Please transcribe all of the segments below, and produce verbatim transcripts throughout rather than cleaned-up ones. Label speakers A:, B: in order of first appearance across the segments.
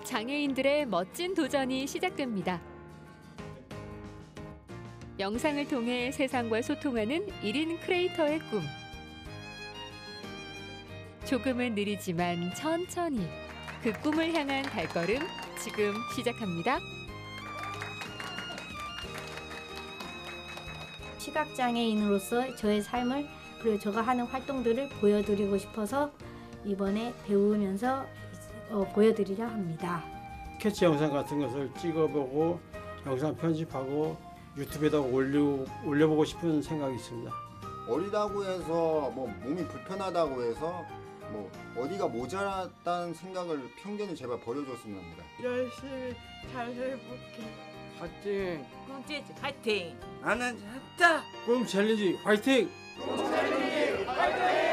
A: 장애인들의 멋진 도전이 시작됩니다. 영상을 통해 세상과 소통하는 일 인 크리에이터의 꿈. 조금은 느리지만 천천히 그 꿈을 향한 발걸음 지금 시작합니다.
B: 시각장애인으로서 저의 삶을 그리고 제가 하는 활동들을 보여드리고 싶어서 이번에 배우면서 어, 보여드리려 합니다.
C: 스케치 영상 같은 것을 찍어보고 영상 편집하고 유튜브에다 올려, 올려보고 싶은 생각이 있습니다.
D: 어리다고 해서 뭐 몸이 불편하다고 해서 뭐 어디가 모자랐다는 생각을 편견을 제발 버려줬으면 합니다.
E: 열심히 잘 해볼게.
C: 화이팅!
E: 꿈 찌지 화이팅!
C: 나는 했다! 꿈 챌린지 화이팅! 꿈 챌린지 화이팅!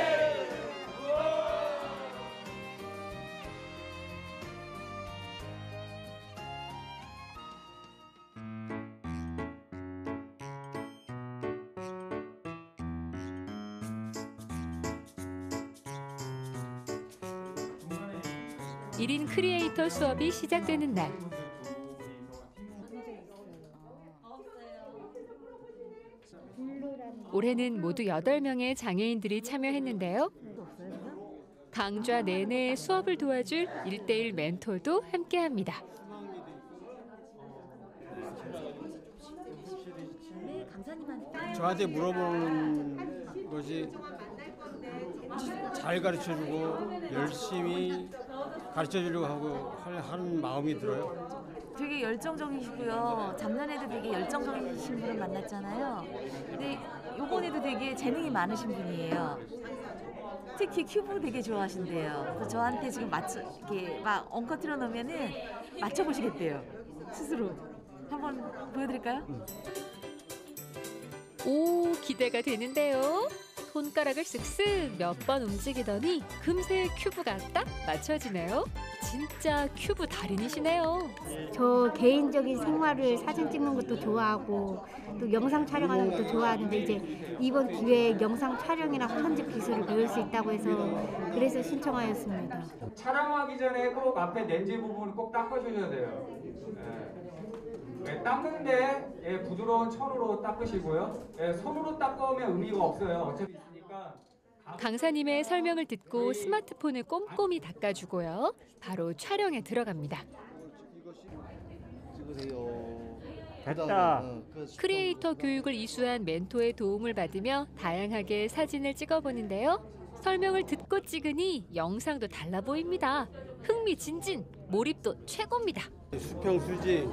A: 일 인 크리에이터 수업이 시작되는 날. 올해는 모두 여덟 명의 장애인들이 참여했는데요. 강좌 내내 수업을 도와줄 일 대일 멘토도 함께합니다.
C: 저한테 물어보는 것이 잘 가르쳐주고 열심히 가르쳐주려고 하고 하는 마음이 들어요.
F: 되게 열정적이시고요. 작년에도 되게 열정적이신 분을 만났잖아요. 근데 이번에도 되게 재능이 많으신 분이에요. 특히 큐브 되게 좋아하신대요. 그래서 저한테 지금 맞춰 이렇게 막 엉켜 틀어놓으면은 맞춰보시겠대요. 스스로. 한번 보여드릴까요?
A: 오, 기대가 되는데요. 손가락을 쓱쓱 몇 번 움직이더니 금세 큐브가 딱 맞춰지네요. 진짜 큐브 달인이시네요.
B: 저 개인적인 생활을 사진 찍는 것도 좋아하고 또 영상 촬영하는 것도 좋아하는데 이제 이번 기회에 영상 촬영이랑 편집 기술을 배울 수 있다고 해서 그래서 신청하였습니다.
G: 촬영하기 전에 꼭 앞에 렌즈 부분을 꼭 닦아주셔야 돼요. 네. 네, 닦는데 예, 부드러운 천으로 닦으시고요. 예, 손으로 닦으면 의미가 없어요. 어차피 있으니까.
A: 강사님의 설명을 듣고 스마트폰을 꼼꼼히 닦아주고요. 바로 촬영에 들어갑니다.
C: 됐다.
A: 크리에이터 교육을 이수한 멘토의 도움을 받으며 다양하게 사진을 찍어보는데요. 설명을 듣고 찍으니 영상도 달라 보입니다. 흥미진진, 몰입도 최고입니다.
C: 수평, 수직,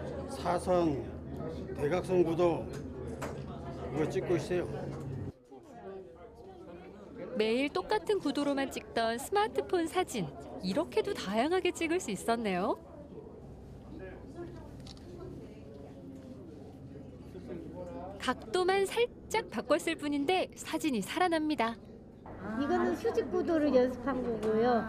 C: 사선, 대각선 구도 이거 찍고 있어요.
A: 매일 똑같은 구도로만 찍던 스마트폰 사진, 이렇게도 다양하게 찍을 수 있었네요. 각도만 살짝 바꿨을 뿐인데 사진이 살아납니다.
B: 이거는 수직 구도를 연습한 거고요.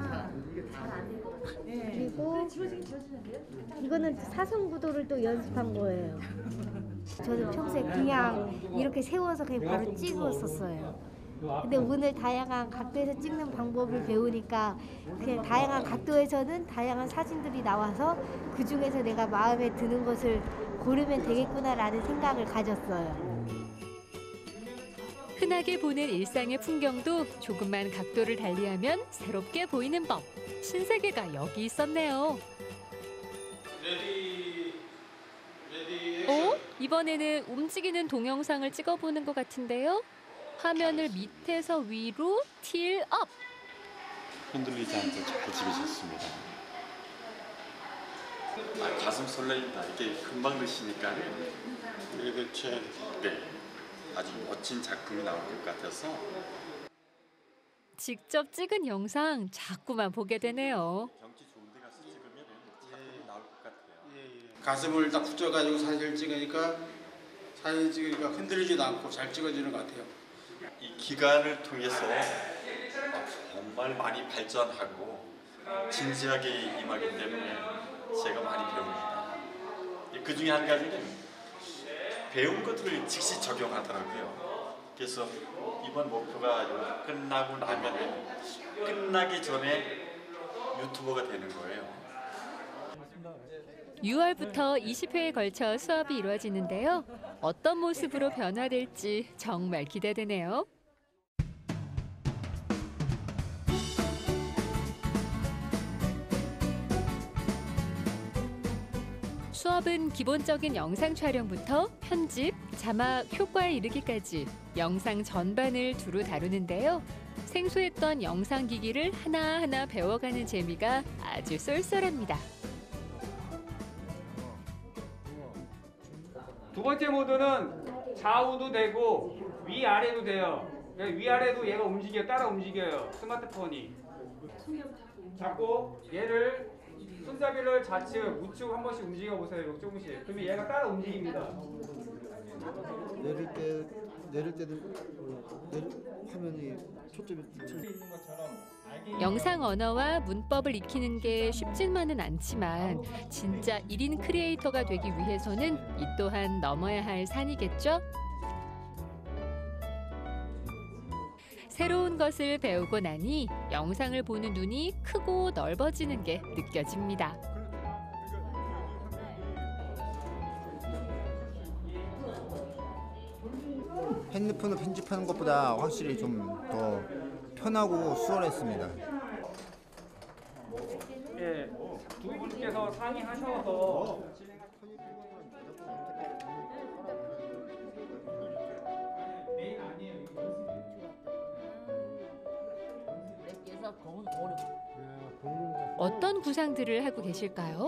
B: 그리고 이거는 사선 구도를 또 연습한 거예요. 저는 평소에 그냥 이렇게 세워서 그냥 바로 찍었었어요. 근데 오늘 다양한 각도에서 찍는 방법을 배우니까 그냥 다양한 각도에서는 다양한 사진들이 나와서 그 중에서 내가 마음에 드는 것을 고르면 되겠구나라는 생각을 가졌어요.
A: 흔하게 보는 일상의 풍경도 조금만 각도를 달리하면 새롭게 보이는 법. 신세계가 여기 있었네요.
C: 레디, 레디,
A: 어? 이번에는 움직이는 동영상을 찍어보는 것 같은데요. 화면을 밑에서 위로 틸 업.
H: 흔들리지 않게 잘 찍으셨습니다. 아, 가슴 설레인다. 이게 금방 드시니까요.
C: 네, 그렇죠.
H: 네, 아주 멋진 작품이 나올 것 같아서.
A: 직접 찍은 영상 자꾸만 보게 되네요.
H: 경치 좋은 데 가서 찍으면 작품이 나올 것 같아요.
C: 가슴을 딱 붙여가지고 사진을 찍으니까 사진 찍으니까 흔들리지도 않고 잘 찍어지는 것 같아요.
H: 이 기간을 통해서 정말 많이 발전하고 진지하게 임하기 때문에 제가 많이 배웁니다. 그 중에 한 가지는 배운 것들을 즉시 적용하더라고요. 그래서 이번 목표가 끝나고 나면 끝나기 전에 유튜버가 되는 거예요.
A: 유월부터 이십 회에 걸쳐 수업이 이루어지는데요. 어떤 모습으로 변화될지 정말 기대되네요. 수업은 기본적인 영상 촬영부터 편집, 자막, 효과에 이르기까지 영상 전반을 두루 다루는데요. 생소했던 영상 기기를 하나하나 배워가는 재미가 아주 쏠쏠합니다.
G: 두 번째 모드는 좌우도 되고 위아래도 돼요. 위아래도 얘가 움직여 따라 움직여요. 스마트폰이. 잡고 얘를 손잡이를 좌측, 우측 한 번씩 움직여 보세요. 조금씩. 그러면 얘가 따라 움직입니다.
I: 내릴 때 내릴 때도 내릴, 화면이 초점이
A: 영상 언어와 문법을 익히는 게 쉽지만은 않지만 진짜 일 인 크리에이터가 되기 위해서는 이 또한 넘어야 할 산이겠죠? 새로운 것을 배우고 나니 영상을 보는 눈이 크고 넓어지는 게 느껴집니다.
D: 핸드폰으로 편집하는 것보다 확실히 좀 더 편하고 수월했습니다.
G: 예, 두 분께서 상의하셔서
A: 어떤 구상들을 하고 계실까요?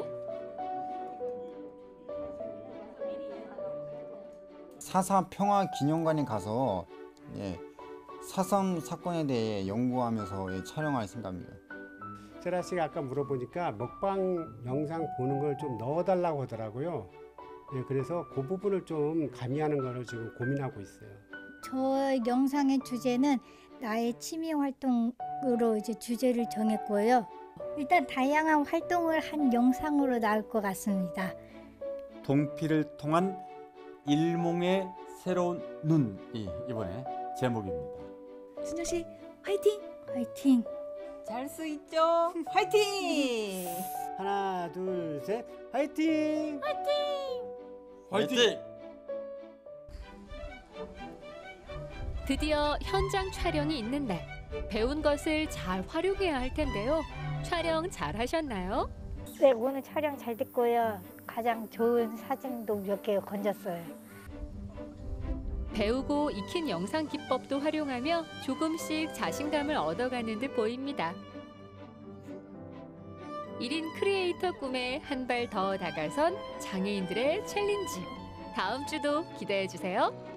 D: 사삼 평화기념관에 가서 예, 사삼 사건에 대해 연구하면서 예, 촬영할 생각입니다.
J: 세라 씨가 아까 물어보니까 먹방 영상 보는 걸 좀 넣어달라고 하더라고요. 예, 그래서 그 부분을 좀 가미하는 거를 지금 고민하고 있어요.
B: 저 영상의 주제는 나의 취미 활동으로 이제 주제를 정했고요. 일단 다양한 활동을 한 영상으로 나올 것 같습니다.
H: 동피를 통한 일몽의 새로운 눈이 이번에 제목입니다.
F: 순정 씨 화이팅!
B: 화이팅!
E: 잘 수 있죠? 화이팅!
J: 하나, 둘, 셋, 화이팅!
H: 화이팅!
A: 드디어 현장 촬영이 있는 날. 배운 것을 잘 활용해야 할 텐데요. 촬영 잘 하셨나요?
B: 네, 오늘 촬영 잘 됐고요. 가장 좋은 사진도 몇 개 건졌어요.
A: 배우고 익힌 영상 기법도 활용하며 조금씩 자신감을 얻어가는 듯 보입니다. 일 인 크리에이터 꿈에 한 발 더 다가선 장애인들의 챌린지. 다음 주도 기대해 주세요.